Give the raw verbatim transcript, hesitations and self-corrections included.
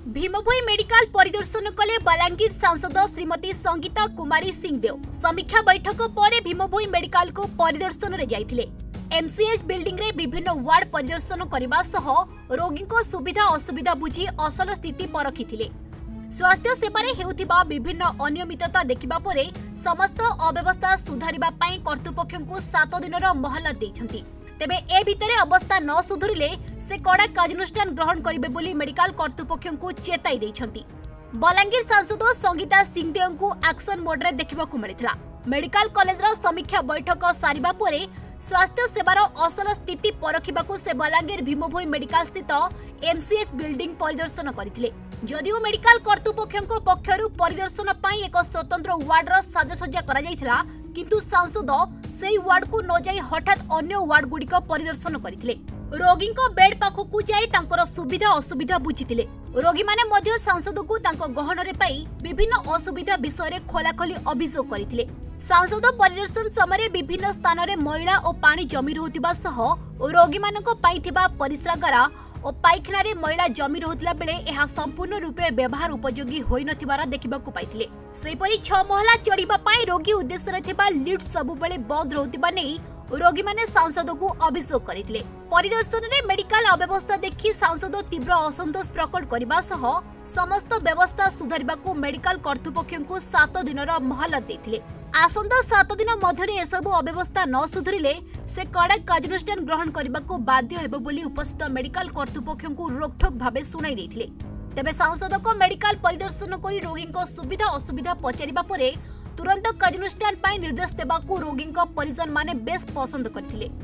भीमभोई medical परिदर्शन कले बलांगीर सांसद श्रीमती संगीता कुमारी सिंहदेव। समीक्षा बैठक पर भीमभोई मेडिकल को परिदर्शन रे जाइथिले। एमसीएच बिल्डिंग रे विभिन्न वार्ड परिदर्शन करबा सह रोगी को सुविधा असुविधा बुझी असल स्थिति परखिथिले। स्वास्थ्य सेवारे हेउथिबा विभिन्न अनियमितता देखिबा परे समस्त अव्यवस्था सुधारिबा पई कर्तृपक्षको सात दिनर मोहलत दैछंती। तेबे ए भितरे अवस्था न सुधुरिले से कड़ा कार्यानुष्ठान ग्रहण करिबे बोली मेडिकल कर्तृपक्षको चेताई दैछंती। बलांगीर सांसद संगीता सिंहदेव को एक्शन मोड रे देखिबाकू मिलिथिला। मेडिकल कॉलेजर समीक्षा बैठक सारिबा परे स्वास्थ्य सेवार असल स्थिति परखिबाकू से बलांगीर भीमभोई मेडिकल स्थित एमसीएच बिल्डिंग परिदर्शन करथिले। जदिओ मेडिकल कर्तृपक्षको पक्षरु परिदर्शन पई एक स्वतंत्र वार्डर साजसज्जा करा जायथिला, किंतु सांसद सेई वार्ड को न जाई हठात अन्य वार्ड गुडिक परिदर्शन करथिले। रोगी को बेड पाखकू जाई तांकर सुविधा असुविधा बुझिथिले। रोगी माने मध्य सांसद को तांको गहन रे पाई विभिन्न असुविधा विषय रे खोलाखोली अभियोग करथिले। सांसद परिदर्शन समय विभिन्न स्थान रे मैला और पानी जमी रहउतिबा सह रोगी मानको पाइथिबा परिस्रागार और पाइखाना रे मैला जमी रहउतिला बेले एहा संपूर्ण रूपे व्यवहार उपयोगी होई नथिबार देखिबाकू पाइथिले। सेपरि छह महला चढ़ीबा पाई रोगी उद्देश्य रे थिबा लिफ्ट सबु बेले बंद रहउतिबा नै रोगी माने सांसद को अभियोग करथिले। परिदर्शन रे मेडिकल अव्यवस्था देखि सांसद तीव्र असंतोष प्रकट करबा सह समस्त व्यवस्था सुधारिबाकू मेडिकल कर्तृपक्षको सात दिनर मोहलत दैथिले। आसंता सात दिन मध्य एसबू अव्यवस्था न सुधरिले से कड़ा कार्यानुष्ठान ग्रहण करने बाध्य हेबो बोली उपस्थित मेडिकल कर्तृपक्षको रोकठोक भाव शुणाई देथिले। तेबे सांसद को मेडिकल परिदर्शन करी रोगी को सुविधा असुविधा पचारिबा परे तुरंत कार्यानुष्ठान निर्देश देबाकू रोगी परिजन माने बेस पसंद करथिले।